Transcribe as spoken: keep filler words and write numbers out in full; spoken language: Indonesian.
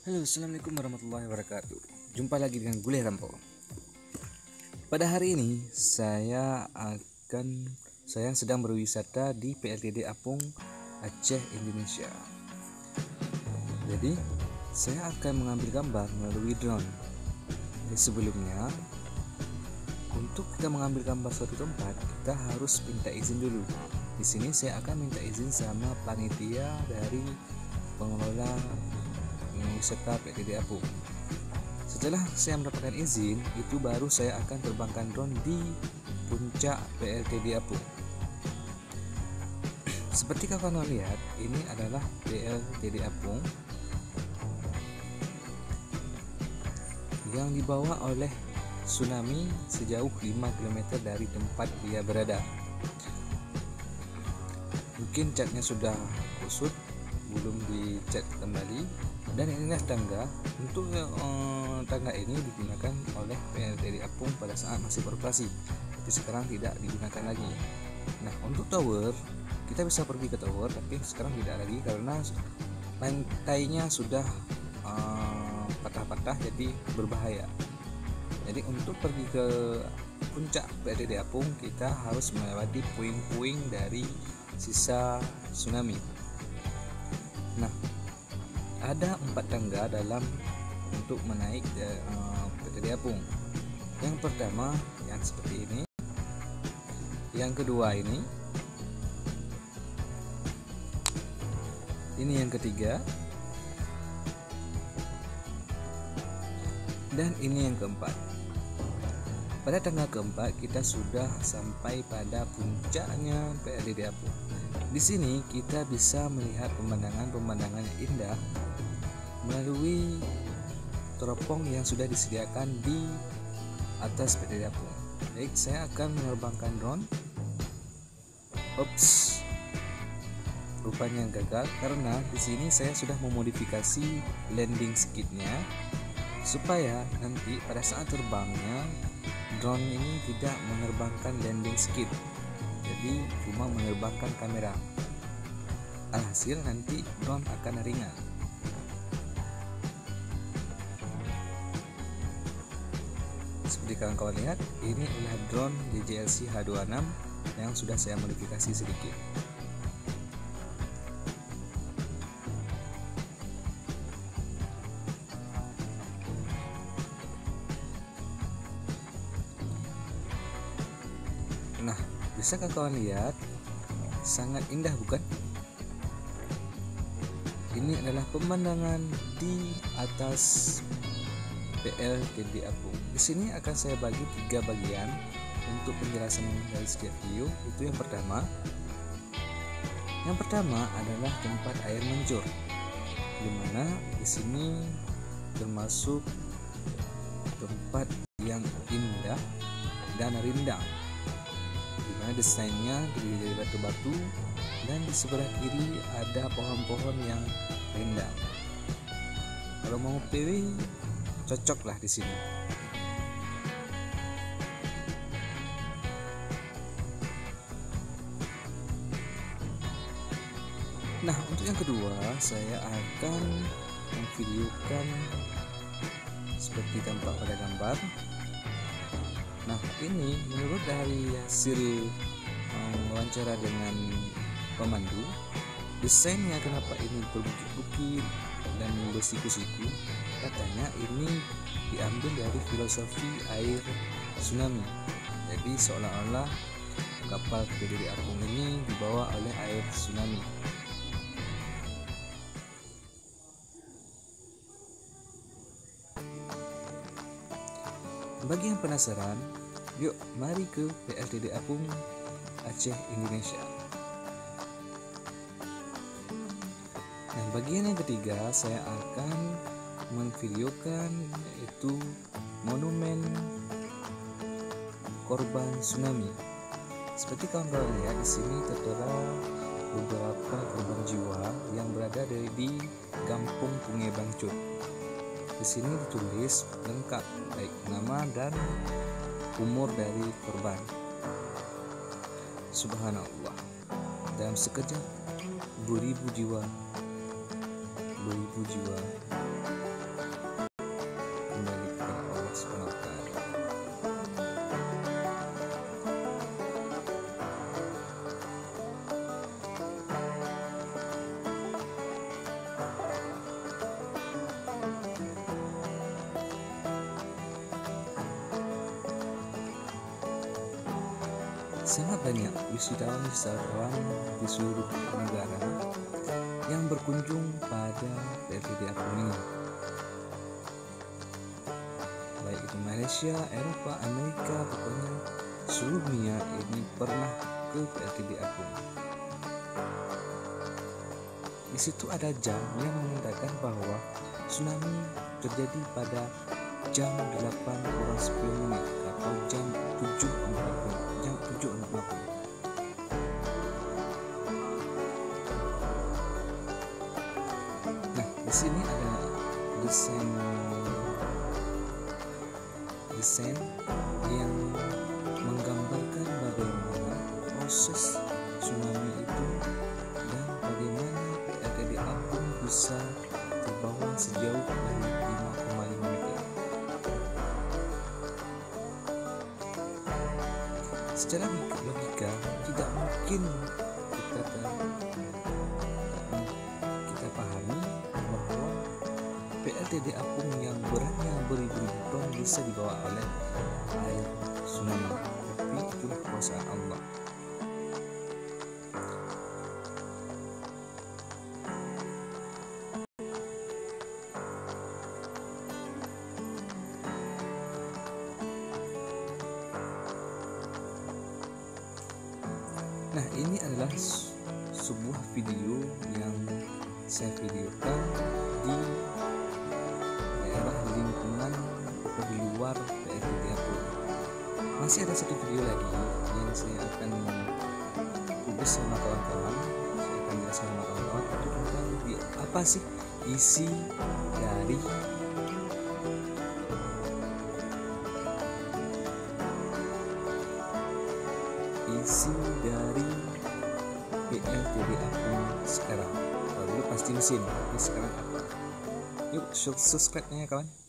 Halo, assalamualaikum warahmatullahi wabarakatuh. Jumpa lagi dengan Gulih Rampo. Pada hari ini saya akan saya sedang berwisata di P L T D Apung, Aceh, Indonesia. Jadi saya akan mengambil gambar melalui drone. Jadi sebelumnya, untuk kita mengambil gambar suatu tempat, kita harus minta izin dulu. Di sini saya akan minta izin sama panitia dari pengelola wisata P L T D Apung. Setelah saya mendapatkan izin, itu baru saya akan terbangkan drone di puncak P L T D Apung. Seperti kawan lihat, ini adalah P L T D Apung yang dibawa oleh tsunami sejauh lima kilometer dari tempat dia berada. Mungkin catnya sudah kusut, belum dicat kembali. Dan inilah tangga. Untuk eh, tangga ini digunakan oleh P L T D Apung pada saat masih beroperasi, tapi sekarang tidak digunakan lagi. Nah, untuk tower, kita bisa pergi ke tower, tapi sekarang tidak lagi karena lantainya sudah eh, patah-patah, jadi berbahaya. Jadi untuk pergi ke puncak P L T D Apung, kita harus melewati puing-puing dari sisa tsunami. Nah, ada empat tangga dalam untuk menaik uh, P L T D Apung. Yang pertama yang seperti ini, yang kedua ini, ini yang ketiga, dan ini yang keempat. Pada tangga keempat kita sudah sampai pada puncaknya P L T D Apung. Di sini kita bisa melihat pemandangan-pemandangan yang indah melalui teropong yang sudah disediakan di atas P L T D Apung. Baik, saya akan menerbangkan drone. Ups, rupanya gagal karena di sini saya sudah memodifikasi landing skidnya supaya nanti pada saat terbangnya drone ini tidak menerbangkan landing skid, jadi cuma menerbangkan kamera. Alhasil nanti drone akan ringan. Seperti kawan-kawan lihat, ini adalah drone D J I C H dua puluh enam yang sudah saya modifikasi sedikit. Nah, bisa kawan lihat, sangat indah bukan? Ini adalah pemandangan di atas P L T D Apung. Di sini akan saya bagi tiga bagian untuk penjelasan dari setiap video. Itu yang pertama. Yang pertama adalah tempat air mancur, di mana di sini termasuk tempat yang indah dan rindang, di mana desainnya terdiri dari batu-batu dan di sebelah kiri ada pohon-pohon yang rindang. Kalau mau P W cocoklah di sini. Nah, untuk yang kedua saya akan memvideokan seperti tampak pada gambar. Nah, ini menurut dari hasil um, wawancara dengan pemandu, desainnya kenapa ini berbukit-bukit dan bersiku-siku, katanya ini diambil dari filosofi air tsunami. Jadi seolah-olah kapal P L T D Apung ini dibawa oleh air tsunami. Bagi yang penasaran, yuk mari ke P L T D Apung, Aceh, Indonesia. Nah, bagian yang ketiga saya akan memvideokan yaitu monumen korban tsunami. Seperti kawan-kawan lihat di sini tertera beberapa korban jiwa yang berada dari di Kampung Pungai Bangcut. Di sini ditulis lengkap baik nama dan umur dari korban. Subhanallah, dalam sekejap beribu jiwa beribu jiwa sangat banyak wisatawan-wisatawan di seluruh negara yang berkunjung pada P L T D Apung ini, baik itu Malaysia, Eropa, Amerika, pokoknya seluruh dunia ini pernah ke P L T D Apung. Di situ ada jam yang mengatakan bahwa tsunami terjadi pada jam delapan kurang sepuluh menit atau jam tujuh empat puluh. Jam tujuh empat puluh. Nah, di sini ada desain desain yang menggambarkan bagaimana proses tsunami itu dan bagaimana P L T D Apung bisa terbawa sejauh lima koma lima meter. Secara logika tidak mungkin kita kita pahami bahwa P L T D Apung yang beratnya beribu-ribu ton bisa dibawa oleh air tsunami, tapi itulah kuasa Allah. Nah, ini adalah sebuah video yang saya videokan di daerah lingkungan atau di luar P L T D Apung. Masih ada satu video lagi yang saya akan publis sama kawan-kawan. Saya akan jelaskan sama kawan-kawan itu tentang apa sih isi dari isi dari P L T D Apung sekarang. Kalau dulu pasti mesin, tapi sekarang apa? Yuk subscribe-nya ya kawan.